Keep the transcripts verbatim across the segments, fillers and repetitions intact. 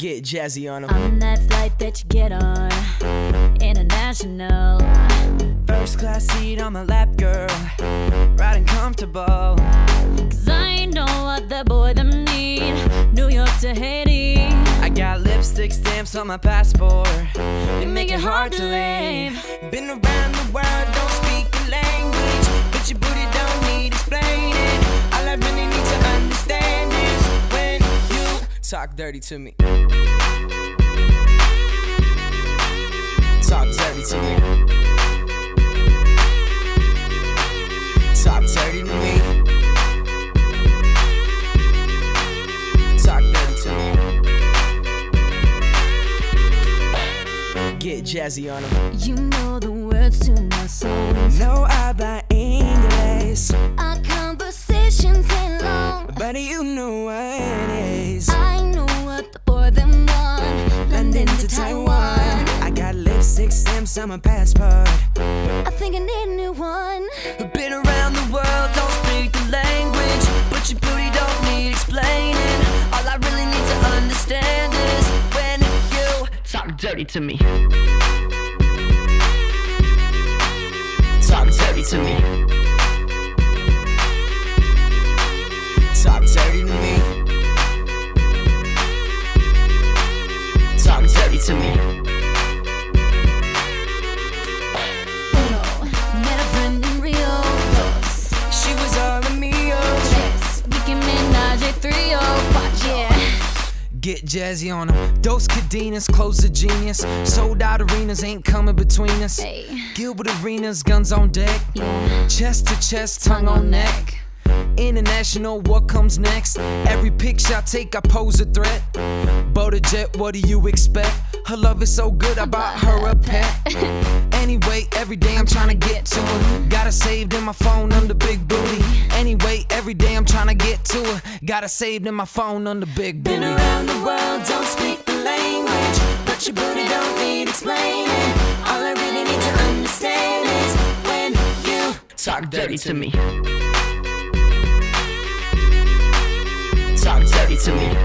Get jazzy on them. I'm that flight that you get on, international. First class seat on my lap, girl, riding comfortable. Cause I ain't no other boy them need, New York to Haiti. I got lipstick stamps on my passport, you make it hard to leave. Been around the world, don't speak the language, but your booty don't need explaining. All I really need to understand is when you talk dirty to me. Talk dirty to me. Talk dirty to me. Talk dirty to me. Get jazzy on them. You know the words to my songs. No habla inglés. Our conversations ain't long, but you know what it is. I know what the boy them want. London to Taiwan. I got lipstick stamps on my passport. I think I need a new one. Been around the world, don't speak the language, but your booty don't need explaining. All I really need to understand is when you talk dirty to me. Talk dirty to me. Talk dirty to me. Talk dirty to me. Uno, met a friend in Rio. Dos, She was all of me, oh. tres, we can manage a three, oh, watch, yeah. Get jazzy on them. Dos cadenas, close the genius. Sold out arenas, ain't coming between us. Hey. Gilbert arenas, guns on deck. Yeah. Chest to chest, tongue on neck. International, what comes next? Every picture I take, I pose a threat. Boat a jet, what do you expect? Her love is so good, I bought her a pet. Anyway, every day I'm trying to get to her. Got her saved in my phone under big booty. Anyway, every day I'm trying to get to her. Got her saved in my phone under big booty. Been around the world, don't speak the language, but your booty don't need explaining. All I really need to understand is when you talk dirty to me. Talk dirty to me.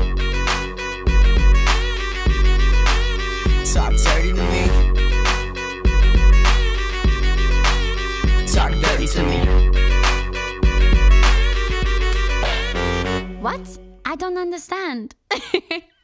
Talk dirty to me. Talk dirty to me. What? I don't understand.